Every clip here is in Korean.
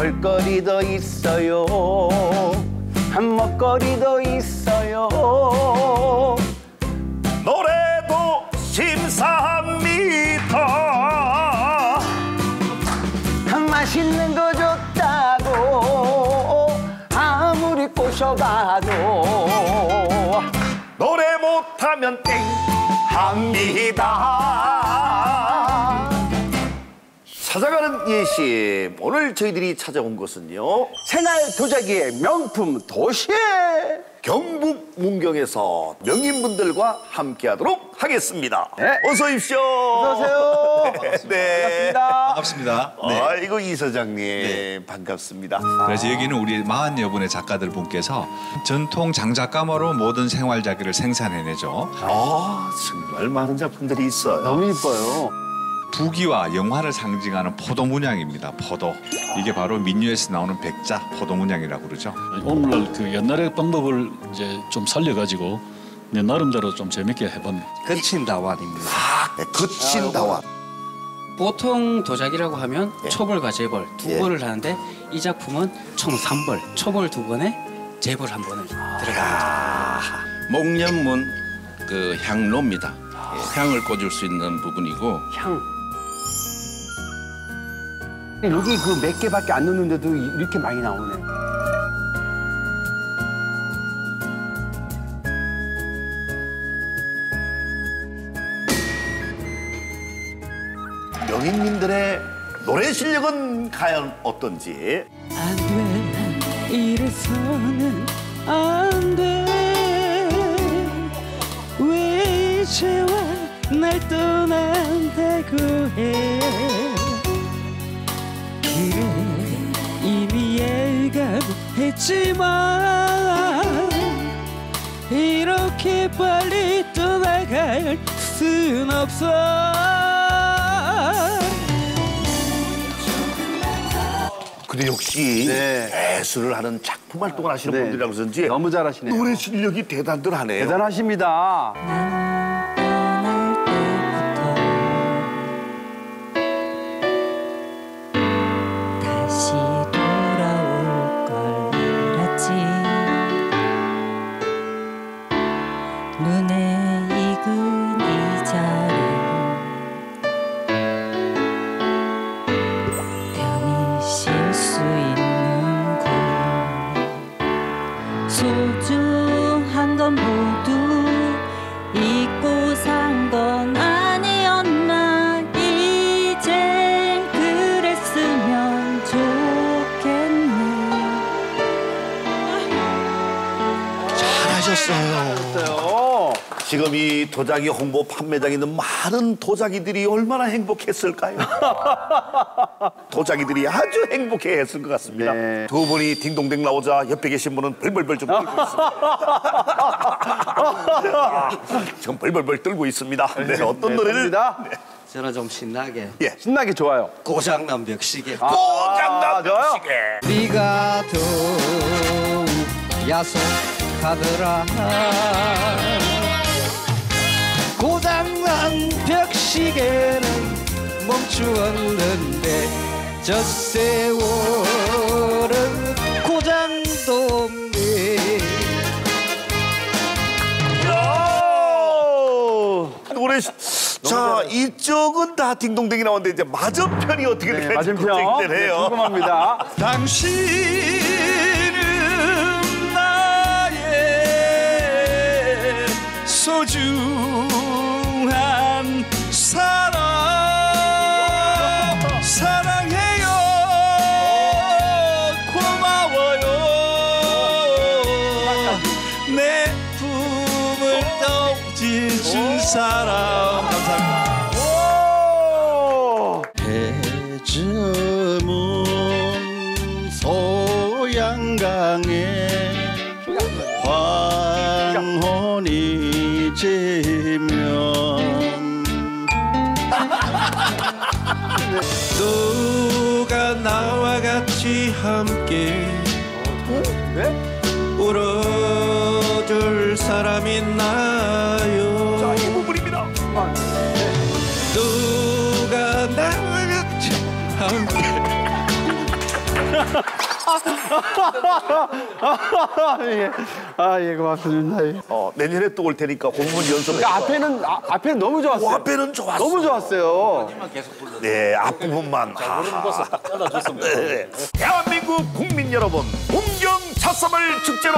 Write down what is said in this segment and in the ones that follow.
볼거리도 있어요. 먹거리도 있어요. 노래도 심사합니다. 맛있는 거 줬다고 아무리 꼬셔봐도 노래 못하면 땡 합니다. 찾아가는 예심, 오늘 저희들이 찾아온 곳은요, 생활 도자기의 명품 도시 경북 문경에서 명인분들과 함께하도록 하겠습니다. 네. 어서 오십시오. 어서 오세요. 네. 반갑습니다. 네. 아이고 이 사장님 반갑습니다. 그래서 여기는 우리 40여 분의 작가들 분께서 전통 장작가마로 모든 생활자기를 생산해내죠. 아 정말 많은 작품들이 있어요. 너무 이뻐요. 부귀와 영화를 상징하는 포도 문양입니다. 포도. 이게 바로 민요에서 나오는 백자 포도 문양이라고 그러죠. 오늘날 그 옛날의 방법을 이제 좀 살려가지고 내 나름대로 좀 재밌게 해본. 거친 다완입니다. 네, 거친 다완. 보통 도자기라고 하면 초벌과 재벌 두 번을 하는데 이 작품은 총 3벌, 초벌 2번에 재벌 1번을 들어갑니다. 목련문 그 향로입니다. 향을 꽂을 수 있는 부분이고. 향. 여기 그 몇 개밖에 안 넣는데도 이렇게 많이 나오네. 명인님들의 노래 실력은 과연 어떤지. 안 돼, 이래서는 안 돼. 왜 이제와 날 떠난다고 해. 그래, 이미 예감했지만 이렇게 빨리 떠나갈 순 없어. 근데 역시 예술을 하는 작품 활동을 하시는 분들이라고 그런지 너무 잘하시네요. 노래 실력이 대단들하네요. 대단하십니다. 다시 돌아올 걸 알았지. 눈에 익은 이 자리 편히 쉴 수 있는 곳. 소중한 건 모두 잊고 산 건 아니었나. 이젠 그랬으면 좋겠네. 잘하셨어요. 지금 이 도자기 홍보 판매장에 있는 많은 도자기들이 얼마나 행복했을까요? 도자기들이 아주 행복해했을 것 같습니다. 네. 두 분이 딩동댕 나오자 옆에 계신 분은 벌벌벌 좀 떨고 있습니다. 지금 벌벌벌 떨고 있습니다. 네, 어떤 노래를? 저는 좀 신나게 신나게 좋아요. 고장난 벽시계. 고장난 좋아요. 벽시계. 비가 또 야속하더라. 고장난 벽시계는 멈추었는데 저 세월은 고장도 없네. 노래 자 이쪽은 다 딩동댕이 나왔는데 이제 맞은편이 어떻게 될지 맞은편 궁금합니다. 당신은 나의 소중한 사랑. 사랑해요. 고마워요. 내 품을 떠지준 사람. 감사합니다. 해저문 소양강에 황혼이 지면 누가 나와 같이 함께 울어줄 사람 있나요? 자, 이 부분입니다. 누가 나와 같이 함께 예, 고맙습니다. 예. 내년에 또 올 테니까 공문 연습. 앞에는 너무 좋았어요. 앞에는 좋았어. 너무 좋았어요. 네, 앞부분만. 네. 대한민국 국민 여러분, 문경 찻섬을 축제로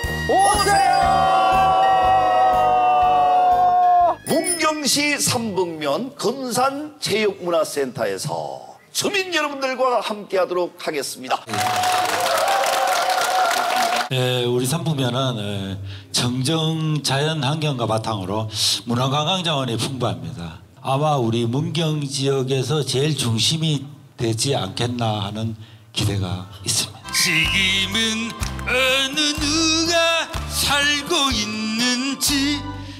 오세요! 문경시 삼북면 금산체육문화센터에서 주민 여러분들과 함께하도록 하겠습니다. 우리 삼북면은 청정 자연 환경과 바탕으로 문화관광 자원이 풍부합니다. 아마 우리 문경 지역에서 제일 중심이 되지 않겠나 하는 기대가 있습니다. 지금은 어느 누가 살고 있는지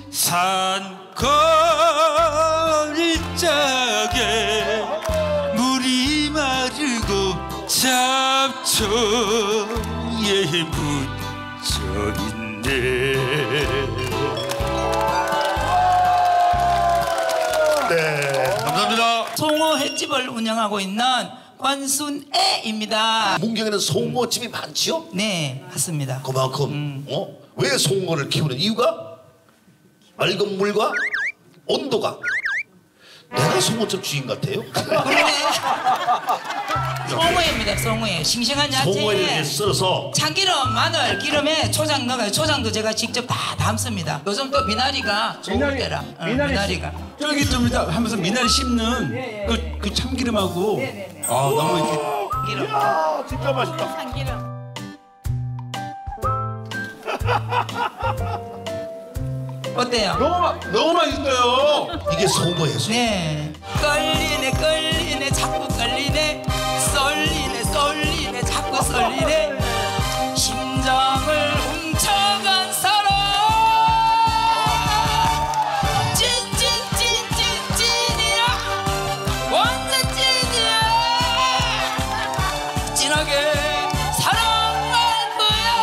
산골짜기에 물이 마르고 잡초에 묻혀있네. 네, 감사합니다. 송어 횟집을 운영하고 있는 권순애입니다. 문경에는 송어집이 많지요? 네, 맞습니다. 그만큼 왜 송어를 키우는 이유가 맑은 물과 온도가. 내가 송어집 주인 같아요? 그러네. 송어입니다. 송어에 싱싱한 송어를 이렇게 야채에 썰어서 참기름, 마늘, 기름에 초장 넣어요. 초장도 제가 직접 다 담습니다. 요즘 또 미나리가 좋을 때라. 미나리가 쫄깃쫄깃 하면서 미나리 씹는 그 참기름하고 너무 이렇게 기름. 이야, 진짜 맛있다. 참기름. 어때요? 너무 맛있어요. 이게 송어예요. 네. 끌리네 자꾸 끌리네 쏠리네 자꾸 쏠리네 심장을 훔쳐간 사람 찐이야 완전 찐이야 진하게 사랑할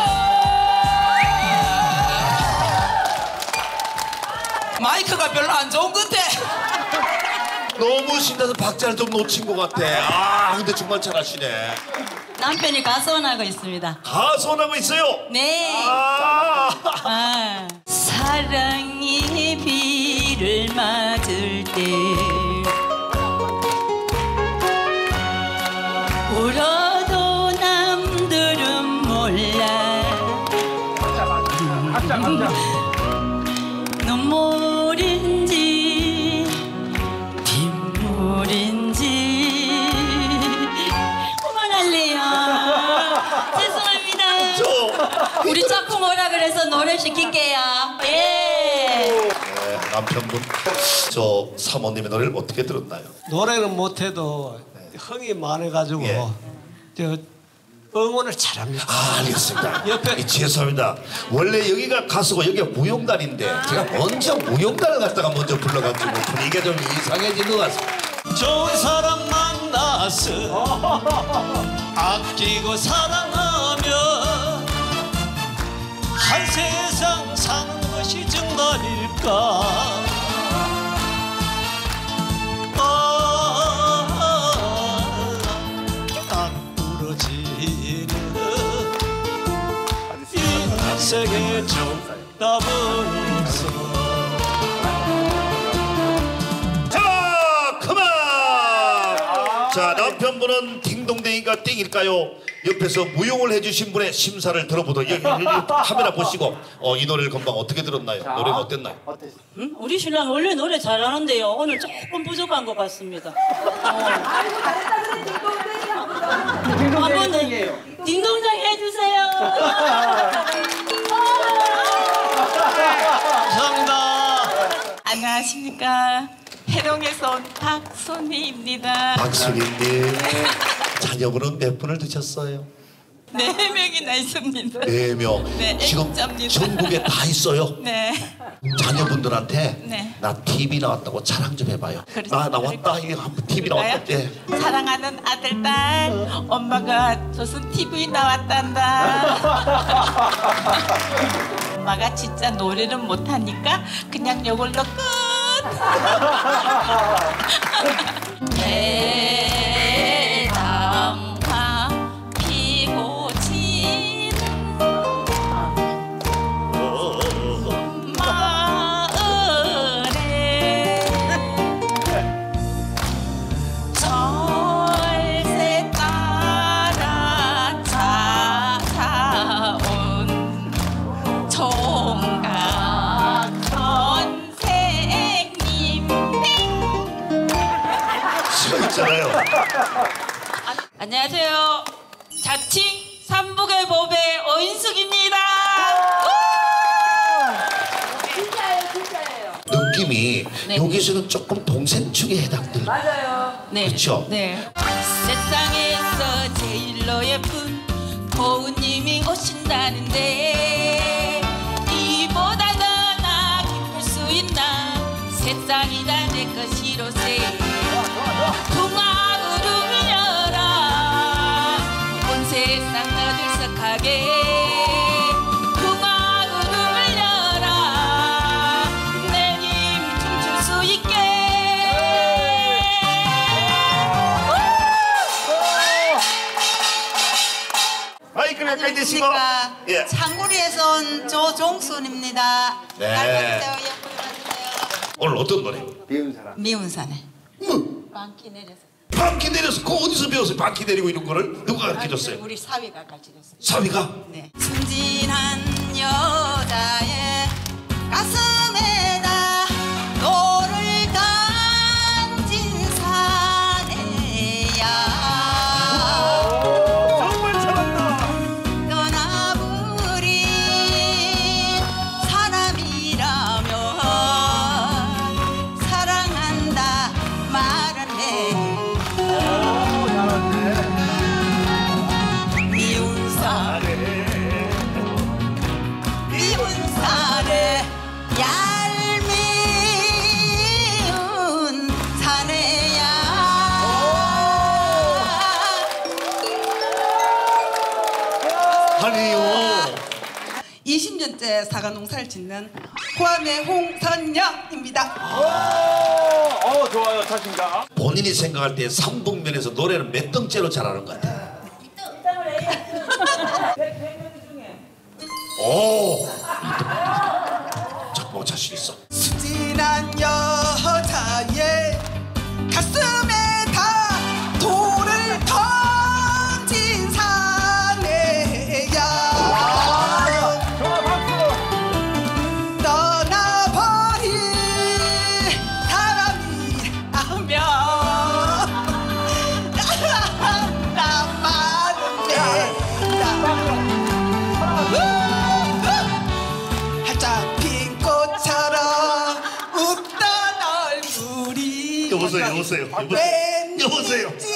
거야. 마이크가 별로 안 좋은 것 같아. 너무 신나서 박자를 좀 놓친 것 같아. 근데 정말 잘하시네. 남편이 가수원하고 있습니다. 가수원하고 있어요? 네. 사랑의 비를 맞을 때 울어도 남들은 몰라. 눈물인지 빗물인지 그만할래요. 죄송합니다. 우리 짝꿍 오라 그래서 노래 시킬게요. 예. 네, 남편분, 저 사모님의 노래를 어떻게 들었나요? 노래는 못해도 흥이 많아가지고 예. 저 응원을 잘합니다. 알겠습니다. 죄송합니다. 원래 여기가 가수고 여기가 무용단인데 제가 먼저 무용단을 갖다가 먼저 불러가지고 분위기가 좀 이상해진 것 같습니다. 좋은 사람 만나서 아끼고 사랑하며 한 세상 사는 것이 정답일까. 딱 부러지는 인생의 정답은 없어. 자, 남편분은 딩동댕이가 땡일까요? 옆에서 무용을 해주신 분의 심사를 들어보도록 여기 카메라 보시고 이 노래를 금방 어떻게 들었나요? 노래가 어땠나요? 우리 신랑 원래 노래 잘하는데요. 오늘 조금 부족한 것 같습니다. 한번 딩동댕 해주세요. 감사합니다. 안녕하십니까. 해동에서 온 박순희입니다. 박순희님, 자녀분은 몇 분을 두셨어요? 4명이나 있습니다. 4명. 네, 지금 애국자입니다. 전국에 다 있어요? 네. 자녀분들한테 네. 나 TV 나왔다고 자랑 좀 해봐요. 그렇죠. 나 나왔다, 이거 한번 TV 나왔다. 예. 사랑하는 아들, 딸, 엄마가 조선 TV 나왔단다. 엄마가 진짜 노래를 못하니까 그냥 요걸로 끝. 대담화 있잖아요. 안녕하세요. 자칭 삼북의 법의 어인숙입니다. 느낌이 네. 여기서는 조금 동생축에 해당들. 맞아요. 네. 그렇죠? 네. 세상에서 제일로 예쁜 고운님이 오신다는데 이보다 더 나 기쁠 수 있나 세상이 다 내 것이로세 풍악을 울려라 온 세상 너들썩하게 풍악을 울려라 내 힘이 춤출 수 있게 마이크를 가까이 대시고. 예. 창구리에서 온 조종순입니다. 네. 잘 봐주세요. 예쁘게 봐주세요. 오늘 어떤 노래? 미운 사내. 방귀 내려서. 방귀 내려서 그거 어디서 배웠어요? 방귀 내리고 이런 거를 누가 가르쳐줬어요? 우리 사위가 가르쳐줬어요. 사위가? 네. 순진한 여자의 가슴에다 돌을 던진 사내야. 정말 잘한다. 떠나버린 사람이라면 사랑한다 말할래. 미운 사내 미운 사내 얄미운 사내야. 아니요. 20년째 사과 농사를 짓는 포함의 홍선영입니다. 좋아요. 자신감. 본인이 생각할 때 삼북면에서 노래는 몇 등째로 잘하는 것 같아요? 오. 잠깐만 자신 있어. 순진한 여자의 가슴에다 돌을 던진 사내야. 떠나버린 사람이라면 나만은 활짝 핀 꽃처럼 웃던 얼굴이 여보세요. 왠지